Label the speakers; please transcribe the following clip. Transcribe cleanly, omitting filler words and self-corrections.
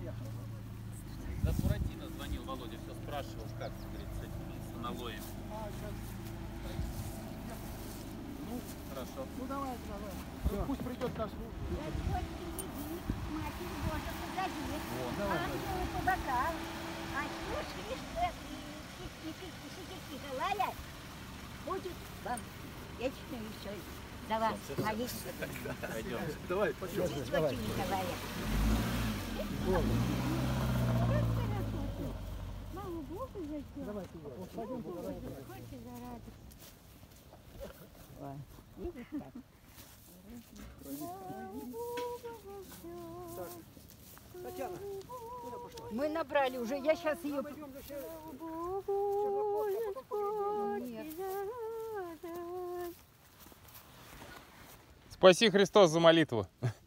Speaker 1: Да Буратино звонил, Володя, все спрашивал, как, говорит, с этим соналоем. Ну, хорошо.
Speaker 2: Ну давай. Все. Пусть придет наш муж.
Speaker 3: Матерь Божия, позади.
Speaker 1: Давай.
Speaker 3: Ангелы по бокам. А слушаешь, сидите, лаять, будет вам вечно еще за вас молиться.
Speaker 1: Пойдем.
Speaker 2: Давай, пойдем.
Speaker 3: Давай. Николая. Маму Богу зачем?
Speaker 2: Давай туда. Пойдем туда.
Speaker 3: Хочешь зарадоваться? Видишь как?
Speaker 2: Татьяна, куда пошла?
Speaker 3: Мы набрали уже, я сейчас ее...
Speaker 2: Пойдем за чай.
Speaker 1: Спаси Христос за молитву.